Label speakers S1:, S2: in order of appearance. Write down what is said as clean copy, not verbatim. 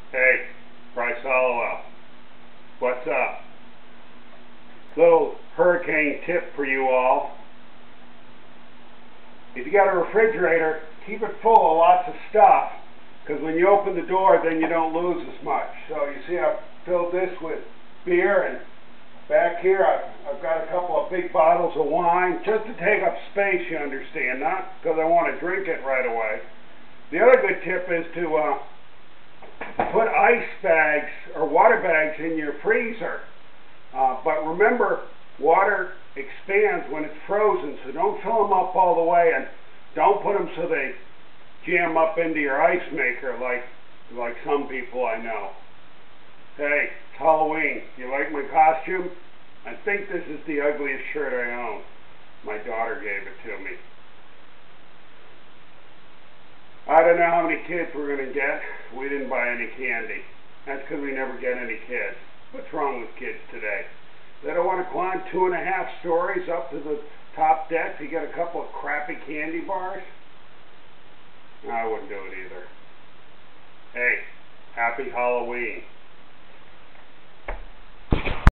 S1: Hey, Bryce Hollowell. What's up? Little hurricane tip for you all. If you got a refrigerator, keep it full of lots of stuff, because when you open the door, then you don't lose as much. So you see I've filled this with beer, and back here I've got a couple of big bottles of wine, just to take up space, you understand, not because I want to drink it right away. The other good tip is to put ice bags or water bags in your freezer. But remember, water expands when it's frozen, so don't fill them up all the way, and don't put them so they jam up into your ice maker like some people I know. Hey, it's Halloween. You like my costume? I think this is the ugliest shirt I own. My daughter gave it to me. I don't know how many kids we're going to get. We didn't buy any candy. That's because we never get any kids. What's wrong with kids today? They don't want to climb 2.5 stories up to the top deck to get a couple of crappy candy bars? I wouldn't do it either. Hey, happy Halloween.